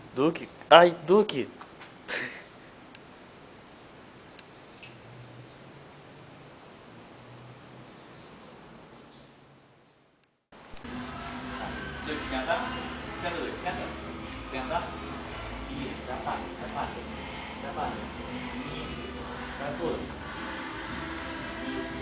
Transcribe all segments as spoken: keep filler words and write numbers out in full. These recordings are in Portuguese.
Duque? Ai, Duque! Duque, senta. Senta, Duque, senta. Senta. Isso, dá parte, dá parte. Dá parte. Isso. Dá todo. Isso.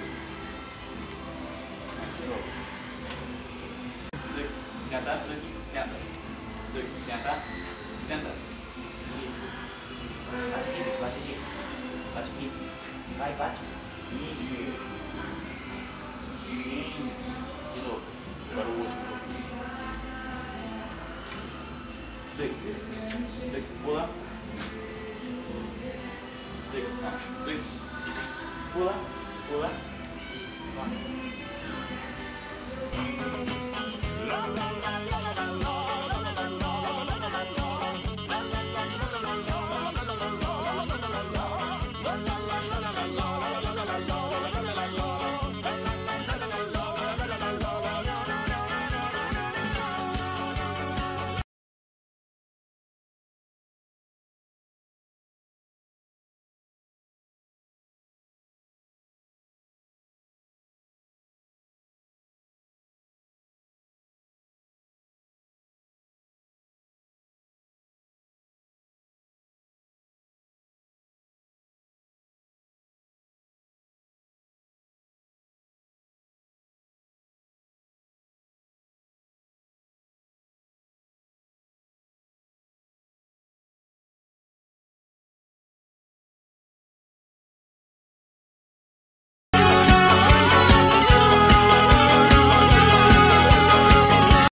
De novo. Duque, senta, Duque, senta. Duque, senta. Senta. Isso. Bate aqui, Duque, bate aqui. Bate aqui. Vai, bate. Isso. De novo. Agora o último. Duque, Duque, pula. Duque, não. Duque. Pula, pula. Isso, vai.